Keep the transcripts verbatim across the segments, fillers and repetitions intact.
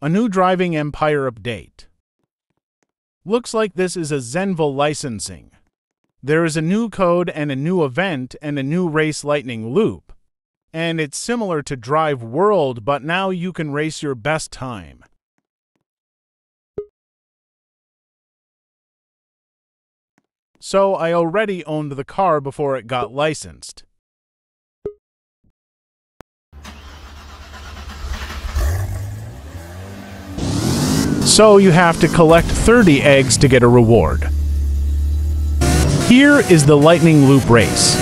A new driving Empire update. Looks like this is a Zenville licensing. There is a new code and a new event and a new race lightning loop. And it's similar to Drive World, but now you can race your best time. So I already owned the car before it got licensed. So you have to collect thirty eggs to get a reward. Here is the lightning loop race.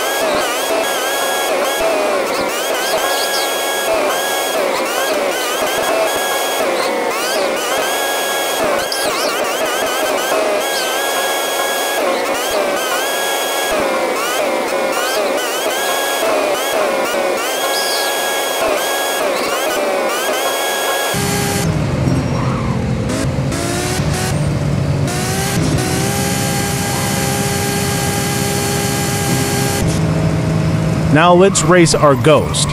Now let's race our ghost.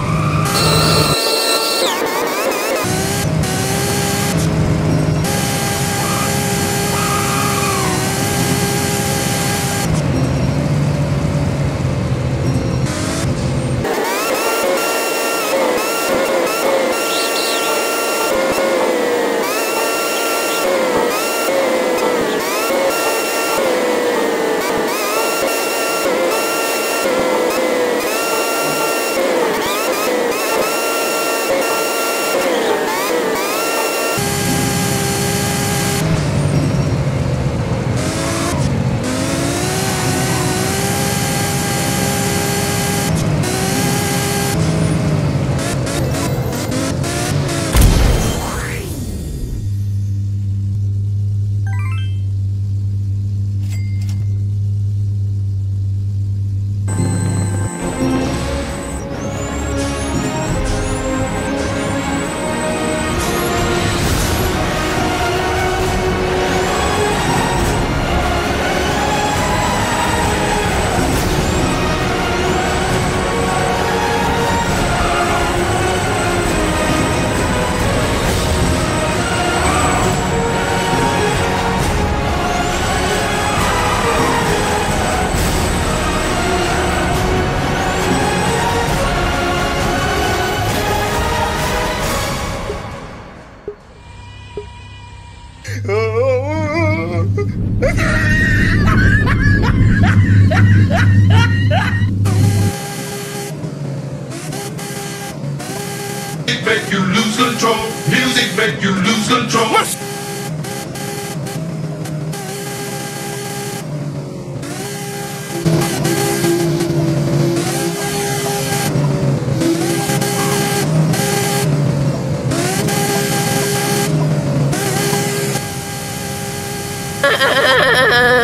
Make you lose control. Music make you lose control. Ah!